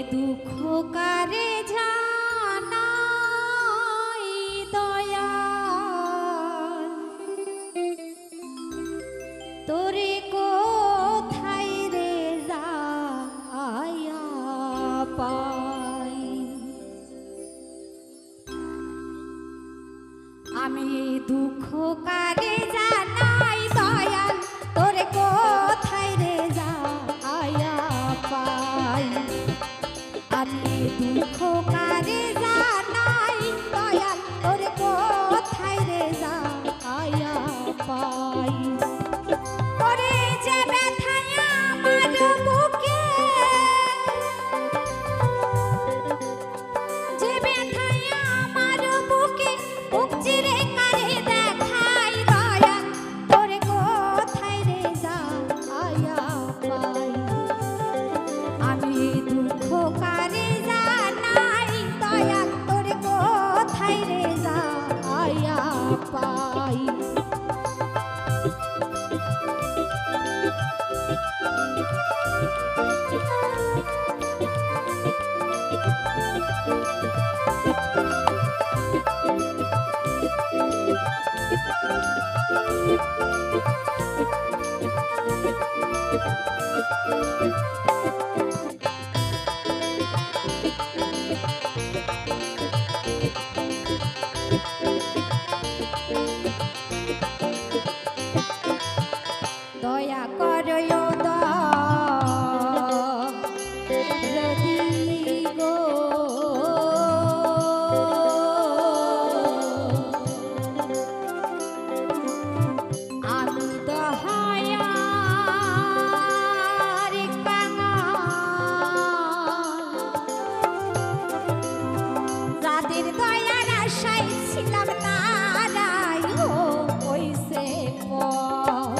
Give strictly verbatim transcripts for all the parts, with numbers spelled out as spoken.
দুঃখ কারে জানাই দয়াল, তোরে কোথায় রে যাইয়া পাই। আমি দুঃখ কারে জানাই দয়াল, তোরে কোথায় রে যাইয়া পাই। আমি দুঃখ কারে জানাই দয়াল, তোরে কোথায় রে যাইয়া পাই। ওরে যে ব্যথায় আমার বুকে, যে ব্যথায় আমার বুকে বুক চিরে কারে দেখাই দয়াল, তোরে কোথায় রে যাইয়া পাই। আমি দুঃখ কারে জানাই দয়াল, তোরে কোথায় রে যাইয়া পাই। দয়া করো দরদি গো, আমি দহায়ার কাঙাল, যাদের দয়ার আশায় ছিলাম তারাই হইছে পর।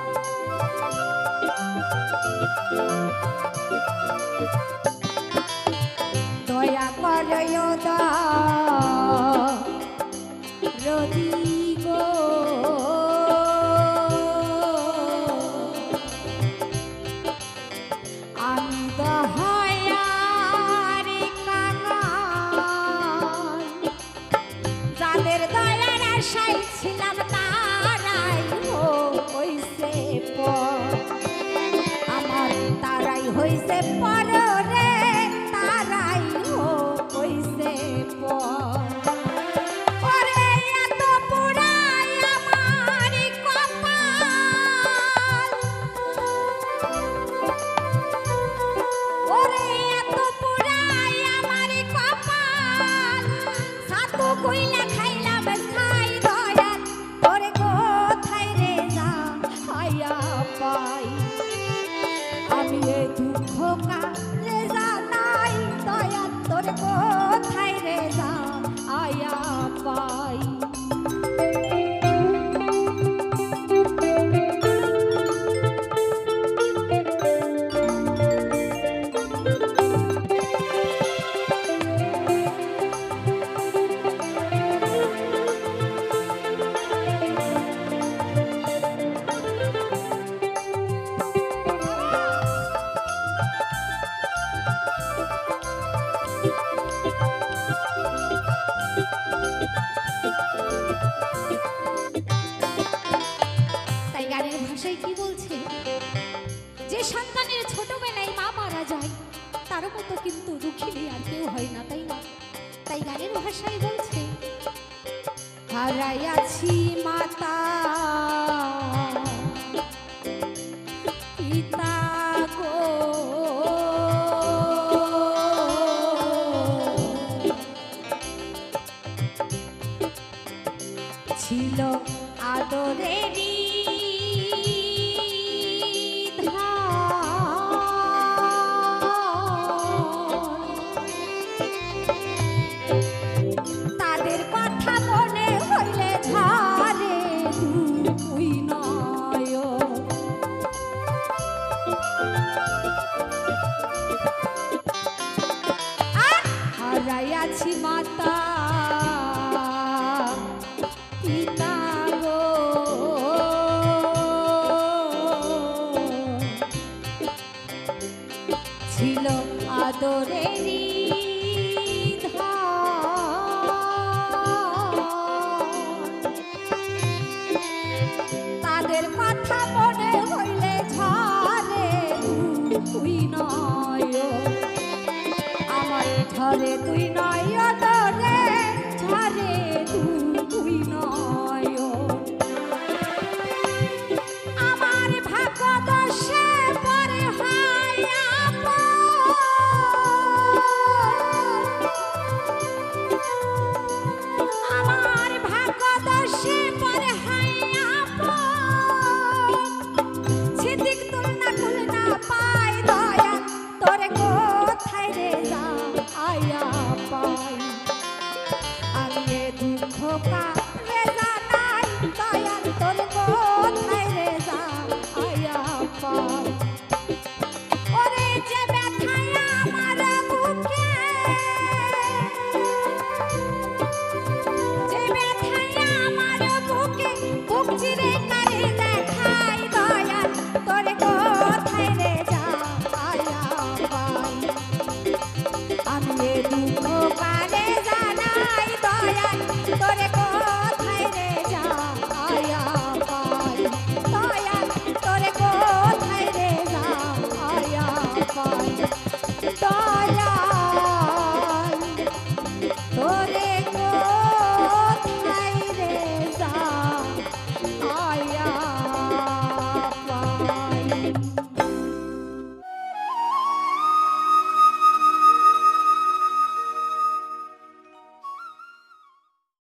দয়া করো দরদি গো, আমি দহায়ার কাঙাল, যাদের দয়ার আশায় ছিলাম তারাই হইছে পর। আমার তারাই হইছে পর রে, তারাই হইছে পর। ওরে এত পুরাই আমার কপাল, ওরে এত পুরাই আমার কপাল, সাতু কইলা খাইলাম খাই দয়াল, তোরে কোথায় রে যাইয়া পাই। আমি এই দুঃখ কারে জানাই দয়াল, তোরে কোথায় রে যাইয়া পাই। তাই গানের ভাষায় কি বলছে, যে সন্তানের ছোটবেলায় মা মারা যায় তার মতো কিন্তু দুঃখিনী আর কেউ হয় না, তাই না? তাই গানের ভাষায় বলছে, হারাইয়াছি মাতা পিতা গো, ছিল আদরেরই তাদের কথা মনে হইলে ঝরে দুই নয়ন। হারাইয়াছি মাতা পিতা গো, ছিল আদরে তাদের কথা মনে হইলে ঝরে তুই নয় আমার ঝরে তুই নয় রে ঝরে তুই নয় আমার ভাগ্য দোষে পরে হয় আমার ভাগ্য দোষে পরে হয় সিদ্দিক তুলনা তুলনা পাই দয়া তোরে কোথায় রে যা আয়া পাই আমি এ দুঃখ কারে জানাই দয়া তোরে কোথায় রে যা আয়া পাই ওরে যে ব্যথায় আমার বুকে যে ব্যথায় আমার বুকে বুক চিরে কারে দেখাই দয়া তোরে কোথায় রে যা আয়া পাই আমি এ দুঃখ কারে জানাই দয়া তোরে কোথায় রে যা আয়া পাই দয়া তোরে কোথায় রে যা আয়া পাই দয়া তোরে কোথায় রে যা আয়া পাই